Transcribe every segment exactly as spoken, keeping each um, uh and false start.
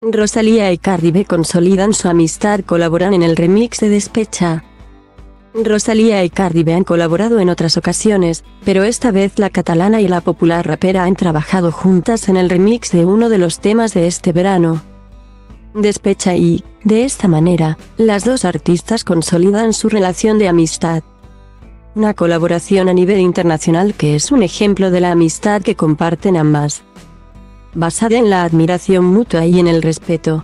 Rosalía y Cardi B consolidan su amistad, colaboran en el remix de Despecha. Rosalía y Cardi B han colaborado en otras ocasiones, pero esta vez la catalana y la popular rapera han trabajado juntas en el remix de uno de los temas de este verano, Despecha, y, de esta manera, las dos artistas consolidan su relación de amistad. Una colaboración a nivel internacional que es un ejemplo de la amistad que comparten ambas, basada en la admiración mutua y en el respeto.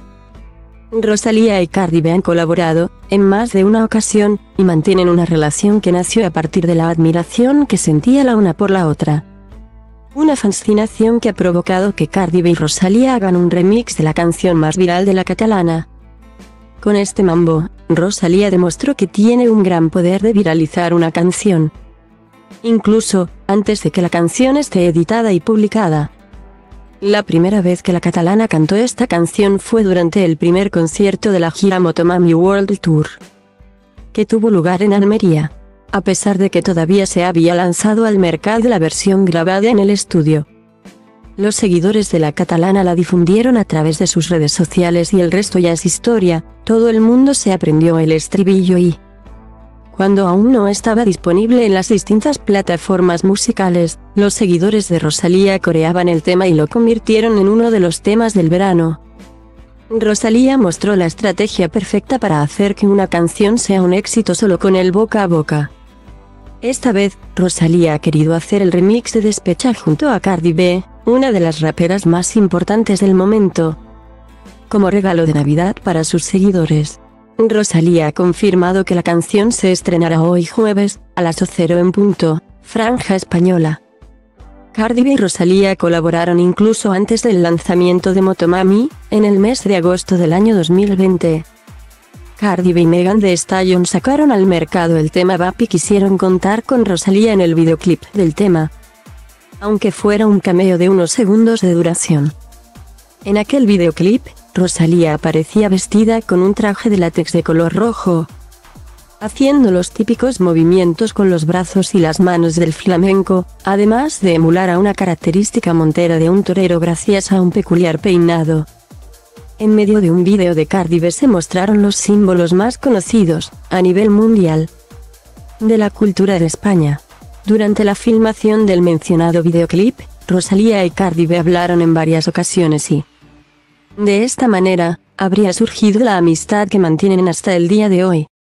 Rosalía y Cardi B han colaborado, en más de una ocasión, y mantienen una relación que nació a partir de la admiración que sentía la una por la otra. Una fascinación que ha provocado que Cardi B y Rosalía hagan un remix de la canción más viral de la catalana. Con este mambo, Rosalía demostró que tiene un gran poder de viralizar una canción, incluso antes de que la canción esté editada y publicada. La primera vez que la catalana cantó esta canción fue durante el primer concierto de la gira Motomami World Tour, que tuvo lugar en Almería, a pesar de que todavía se había lanzado al mercado la versión grabada en el estudio. Los seguidores de la catalana la difundieron a través de sus redes sociales y el resto ya es historia. Todo el mundo se aprendió el estribillo y, cuando aún no estaba disponible en las distintas plataformas musicales, los seguidores de Rosalía coreaban el tema y lo convirtieron en uno de los temas del verano. Rosalía mostró la estrategia perfecta para hacer que una canción sea un éxito solo con el boca a boca. Esta vez, Rosalía ha querido hacer el remix de Despecha junto a Cardi B, una de las raperas más importantes del momento, como regalo de Navidad para sus seguidores. Rosalía ha confirmado que la canción se estrenará hoy jueves, a las cero en punto, franja española. Cardi B y Rosalía colaboraron incluso antes del lanzamiento de Motomami, en el mes de agosto del año dos mil veinte. Cardi B y Megan Thee Stallion sacaron al mercado el tema Bap y quisieron contar con Rosalía en el videoclip del tema, aunque fuera un cameo de unos segundos de duración. En aquel videoclip, Rosalía aparecía vestida con un traje de látex de color rojo, haciendo los típicos movimientos con los brazos y las manos del flamenco, además de emular a una característica montera de un torero gracias a un peculiar peinado. En medio de un vídeo de Cardi B se mostraron los símbolos más conocidos, a nivel mundial, de la cultura de España. Durante la filmación del mencionado videoclip, Rosalía y Cardi B hablaron en varias ocasiones y, de esta manera, habría surgido la amistad que mantienen hasta el día de hoy.